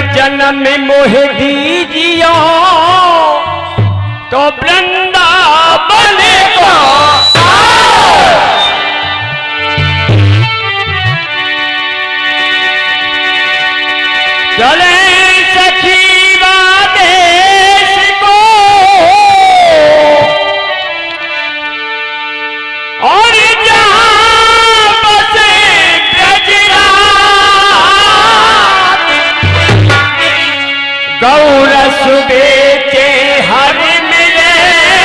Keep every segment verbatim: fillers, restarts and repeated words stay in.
जन्म मोह दीजियो तो वृंदावन को चले सखी देश को और जहां बसे ब्रजराज गौरस बेचे हर मिले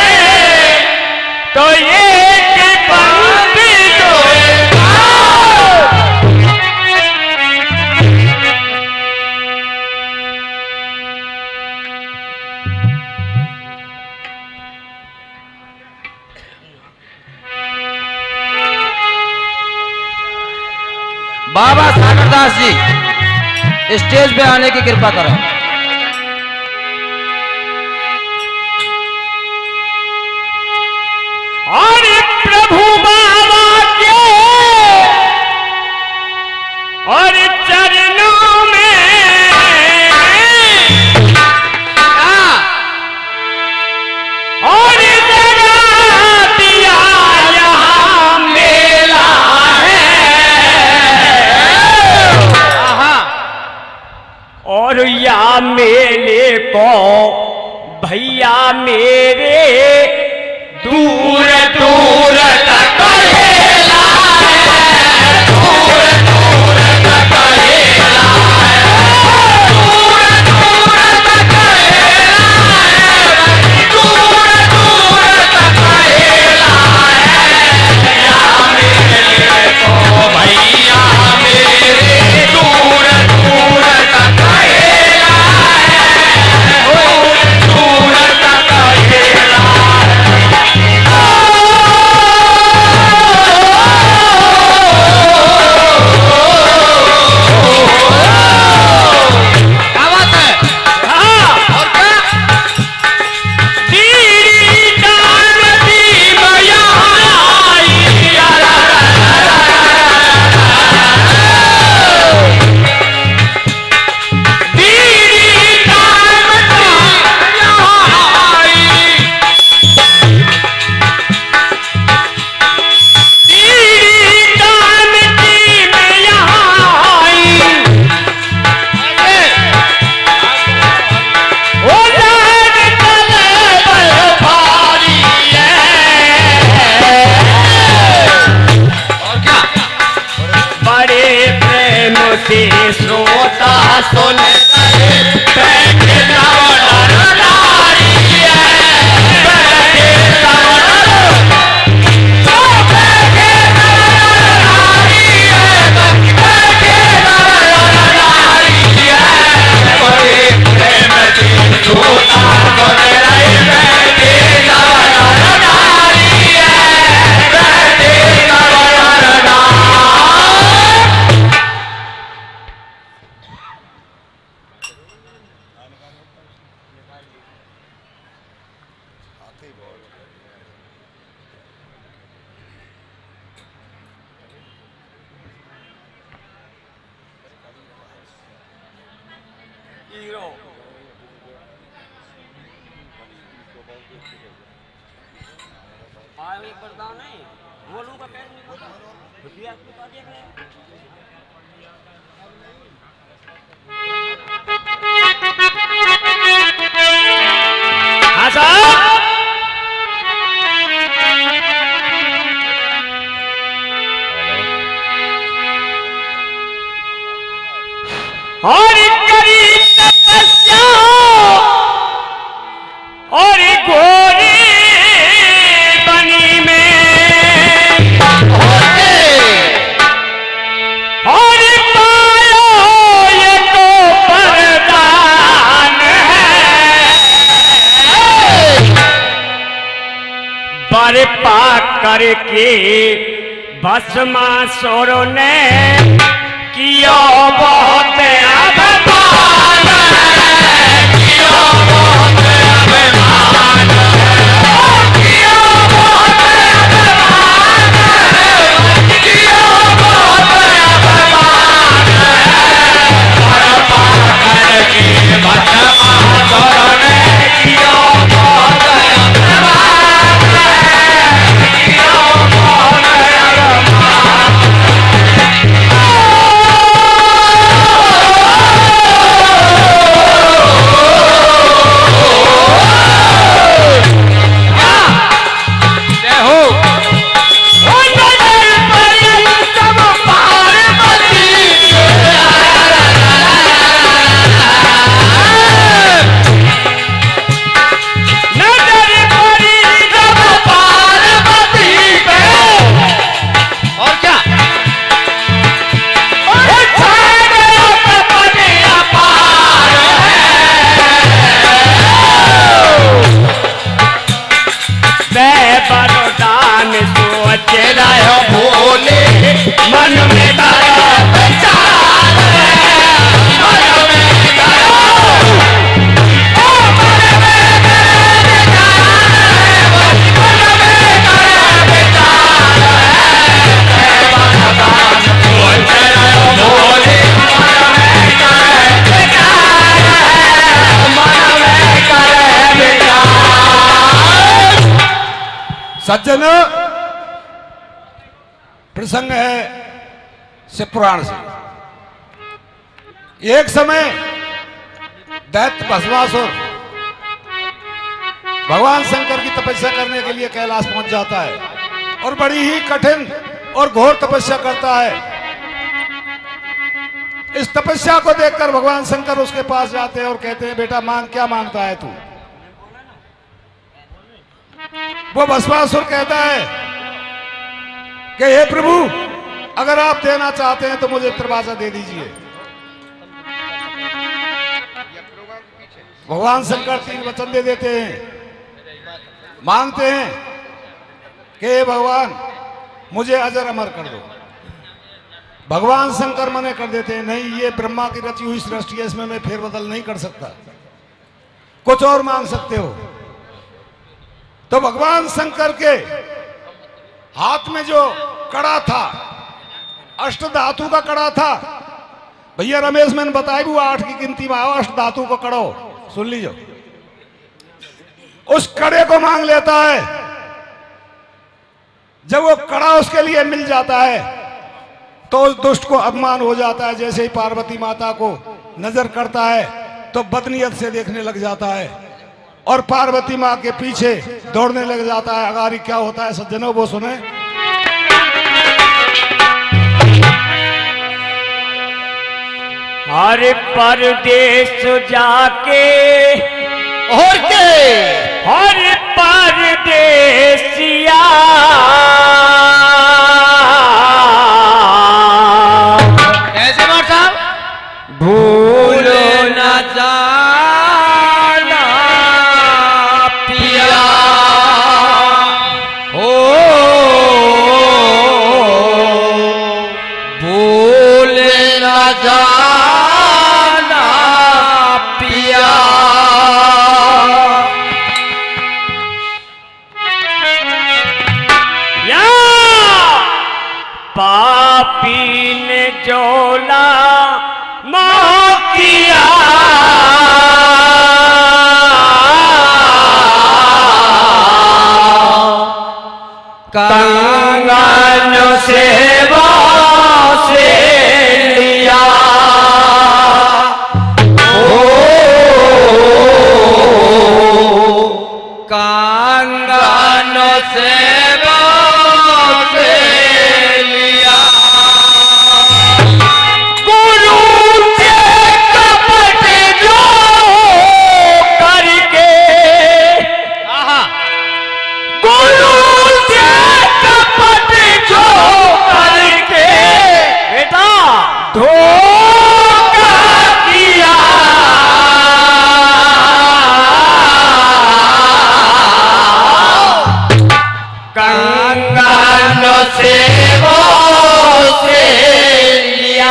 तो एक पंक्ति दो बाबा सागरदास जी स्टेज पे आने की कृपा करें। और प्रभु बाबा के और चरणों में और जगा दिया यहाँ मेला है और या मेले को भैया मेरे दूर दूर तक हेला है, दूर दूर तक हेला है, दूर दूर तक हेला है, दूर दूर तक हेला है। या मेरे को भैया मेरे दूर दूर तक हेला है, दूर दूर तक हेला श्रोता सुन बैठे नारी है, बैठे बैठे नारी है, बैठे नारी है, बड़े प्रेम की श्रोता सुन रहे बैठे नारी है, बैठे नहीं बोलूं का कैसे भुतिया की बात देख रहे हैं। हाँ साहब और करी तपस्या और गोरी बनी में और पायो ये तो वरदान है, बर पा करके भस्मासुर ने किया बहुत अभिमान है, किया बहुत अभिमान है, किया बहुत अभिमान है, किया बहुत अभिमान है, बर पा करके सज्जन, प्रसंग है शिव पुराण से। एक समय दैत्य भस्मासुर भगवान शंकर की तपस्या करने के लिए कैलाश पहुंच जाता है और बड़ी ही कठिन और घोर तपस्या करता है। इस तपस्या को देखकर भगवान शंकर उसके पास जाते हैं और कहते हैं, बेटा मांग, क्या मांगता है तू? वो भस्मासुर कहता है कि हे प्रभु, अगर आप देना चाहते हैं तो मुझे त्रिभाषा दे दीजिए। भगवान शंकर तीन वचन दे देते हैं, मांगते हैं कि हे भगवान, मुझे अजर अमर कर दो। भगवान शंकर मने कर देते हैं, नहीं, ये ब्रह्मा की रची हुई सृष्टि है, इसमें मैं फेरबदल नहीं कर सकता, कुछ और मांग सकते हो। तो भगवान शंकर के हाथ में जो कड़ा था, अष्ट धातु का कड़ा था, भैया रमेश मैंने बताया भी, वो आठ की गिनती में आओ, अष्ट धातु को कड़ो, सुन लीजिए। उस कड़े को मांग लेता है। जब वो कड़ा उसके लिए मिल जाता है तो उस दुष्ट को अपमान हो जाता है। जैसे ही पार्वती माता को नजर करता है तो बदनीयत से देखने लग जाता है और पार्वती माँ के पीछे दौड़ने लग जाता है। अगारी क्या होता है सज्जनों, वो सुने। हर परदेश जाके और के हर परदेसिया कैसे मार साहब? भूल न जाना पिया हो, भूल न जाना पिया। या पापी ने जोला मोह किया, कंगन से से लिया हो, कंगन से से लिया। गुरु से कपट जो करके, गुरु से कपट जो करके बेटा धोखा किया, कंगन से से लिया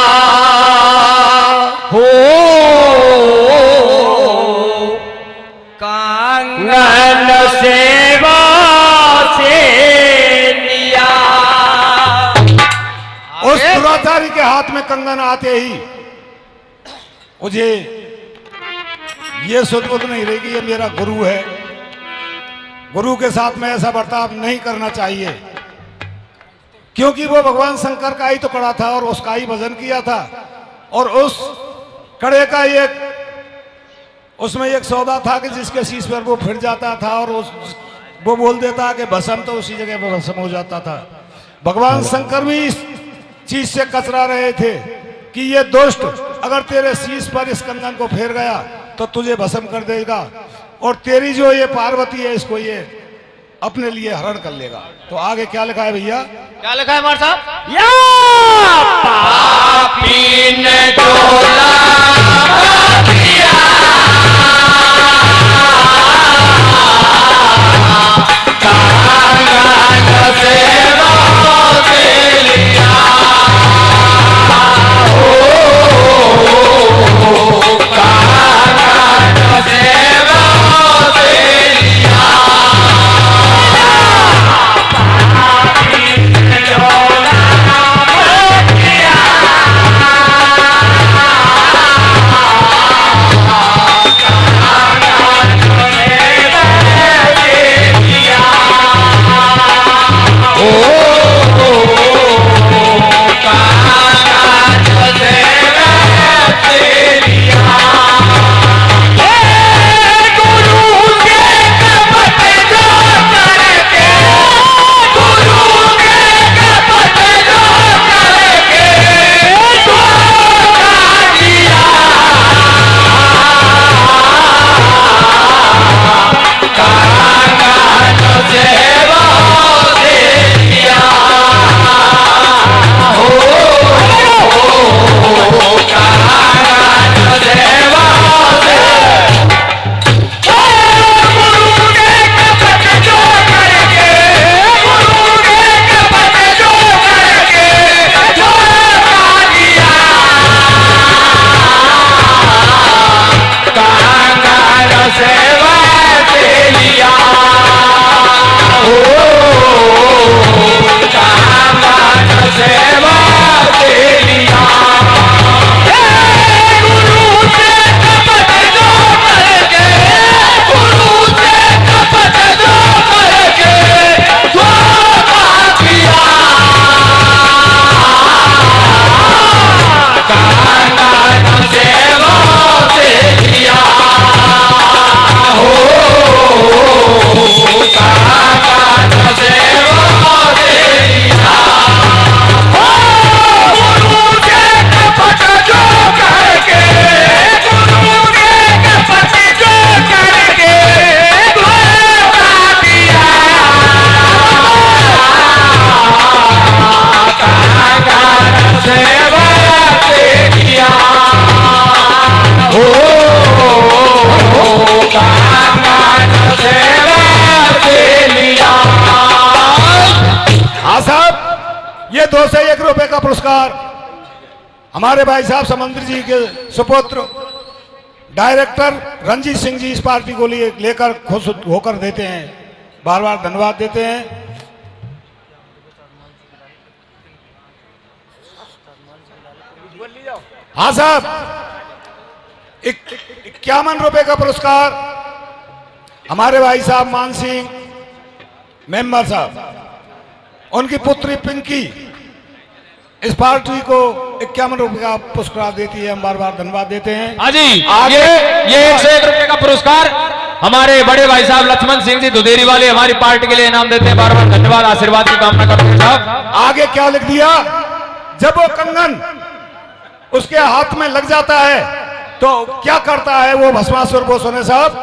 हो, कंगन से से लिया। उस दुराचारी के हाथ में कंगन आते ही मुझे ये सुध नहीं रही कि ये मेरा गुरु है, गुरु के साथ में ऐसा बर्ताव नहीं करना चाहिए, क्योंकि वो भगवान शंकर का ही तो कड़ा था और उसका ही भजन किया था। और उस कड़े का एक उसमें एक सौदा था कि जिसके शीश पर वो फिर जाता था और उस वो बोल देता कि भस्म, तो उसी जगह पर भस्म हो जाता था। भगवान शंकर भी इस चीज से कचरा रहे थे कि ये दुष्ट अगर तेरे शीश पर इस कंगन को फेर गया तो तुझे भस्म कर देगा और तेरी जो ये पार्वती है इसको ये अपने लिए हरण कर लेगा। तो आगे क्या लिखा है भैया? क्या लिखा है मार साहब? या पापी ने डोला दिया, कंगन से से लिया हो, कंगन से से लिया। पापी ने डोला दिया, का पुरस्कार हमारे भाई साहब समंदर जी के सुपुत्र डायरेक्टर रंजीत सिंह जी इस पार्टी को लिए लेकर खुश होकर देते हैं, बार बार धन्यवाद देते हैं। हाँ साहब, इक्यावन रुपए का पुरस्कार हमारे भाई साहब मान सिंह मेंबर साहब, उनकी पुत्री पिंकी इस पार्टी को इक्यावन रुपए का पुरस्कार देती है, हम बार बार धन्यवाद देते हैं। हाँ जी, आगे ये ये एक सौ एक रुपए का पुरस्कार हमारे बड़े भाई साहब लक्ष्मण सिंह जी दुधेरी वाले हमारी पार्टी के लिए इनाम देते हैं, बार बार धन्यवाद, आशीर्वाद की कामना करते हैं साहब। आगे क्या लिख दिया, जब वो कंगन उसके हाथ में लग जाता है तो क्या करता है वो भस्मासुर वो सुने साहब।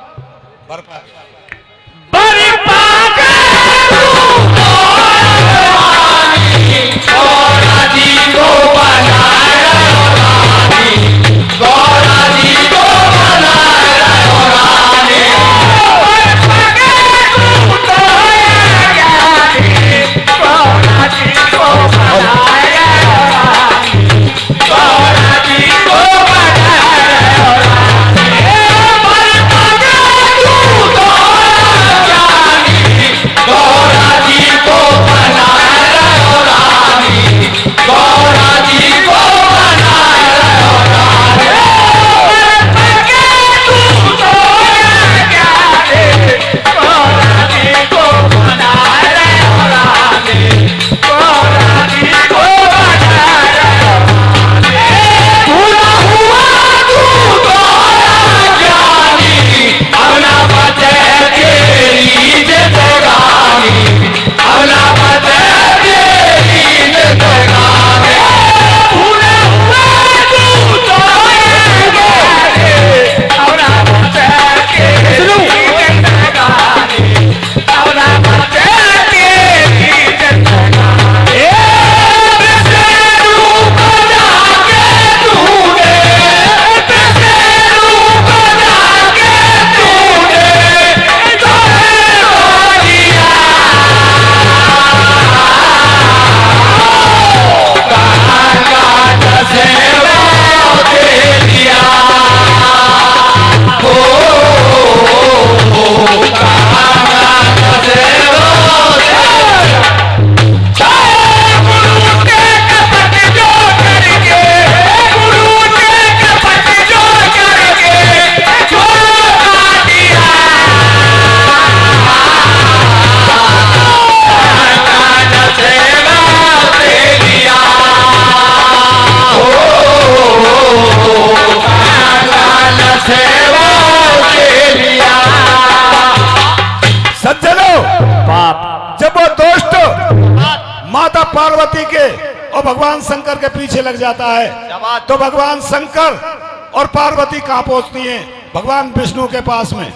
माता पार्वती के और भगवान शंकर के पीछे लग जाता है तो भगवान शंकर और पार्वती कहां पहुंचती हैं, भगवान विष्णु के पास में।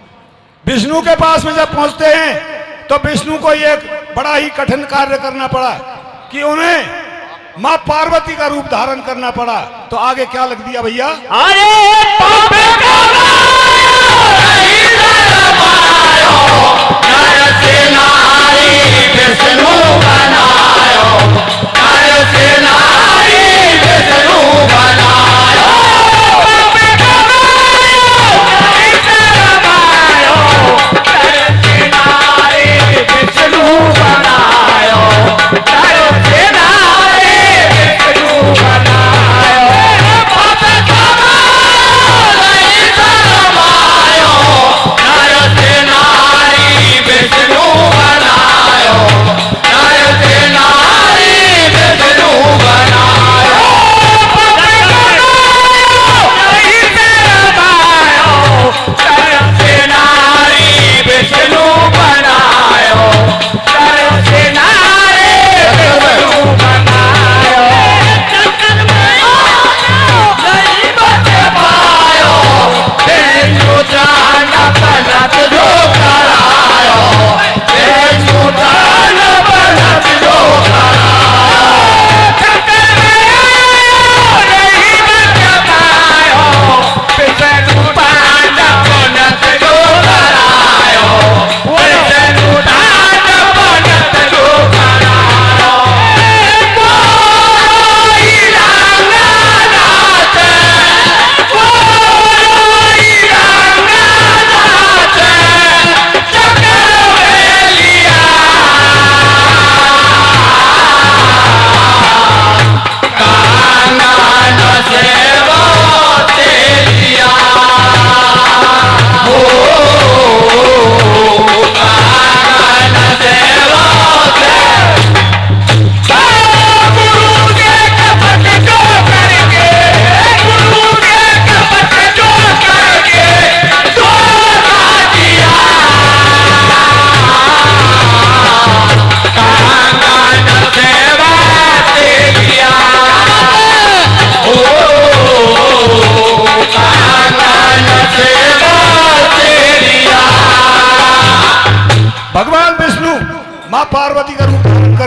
विष्णु के पास में जब पहुंचते हैं तो विष्णु को एक बड़ा ही कठिन कार्य करना पड़ा कि उन्हें मां पार्वती का रूप धारण करना पड़ा। तो आगे क्या लिख दिया भैया,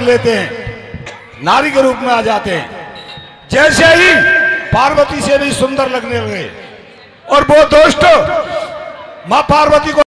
लेते हैं, नारी के रूप में आ जाते हैं। जैसे ही पार्वती से भी सुंदर लगने लगे और वो दोस्त मां पार्वती को